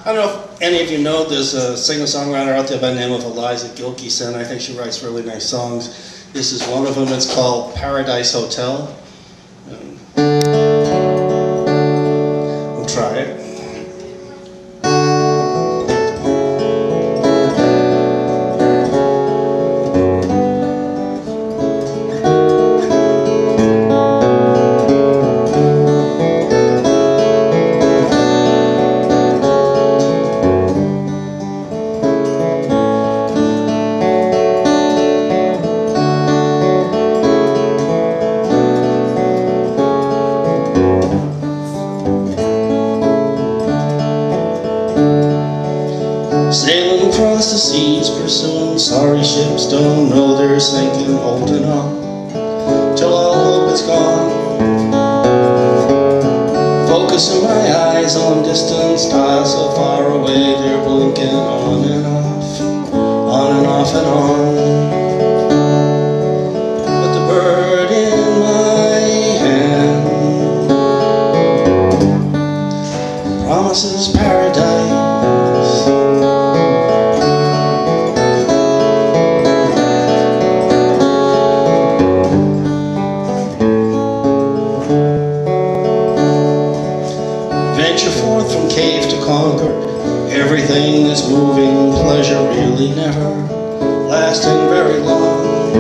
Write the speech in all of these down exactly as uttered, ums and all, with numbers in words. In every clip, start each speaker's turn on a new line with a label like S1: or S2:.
S1: I don't know if any of you know, there's a singer-songwriter out there by the name of Eliza Gilkyson. I think she writes really nice songs. This is one of them. It's called Paradise Hotel. Um, we'll try it. Sailing across the seas, pursuing sorry ships, don't know they're sinking, holding on till all hope is gone. Focusing my eyes on distant stars so far away, they're blinking on and off, on and off and on. But the bird in my hand promises paradise. Venture forth from cave to conquer, everything is moving, pleasure really never lasting very long.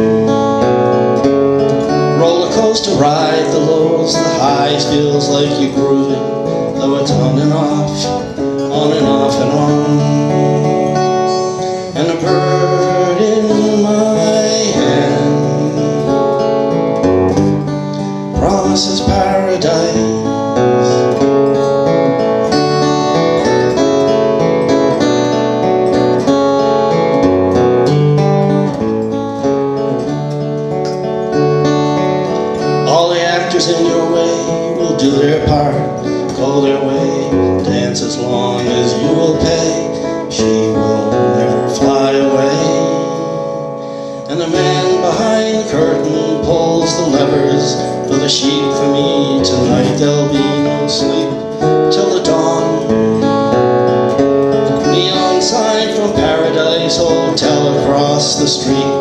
S1: Roller coaster ride, the lows, the highs, feels like you're grooving, though it's on and off, on and off and on. And a bird in my hand promises paradise. All the actors in your way will do their part, go their way, dance as long as you will pay. She will never fly away. And the man behind the curtain pulls the levers for the sheep for me. Tonight there'll be no sleep till the dawn. Neon sign from Paradise Hotel across the street.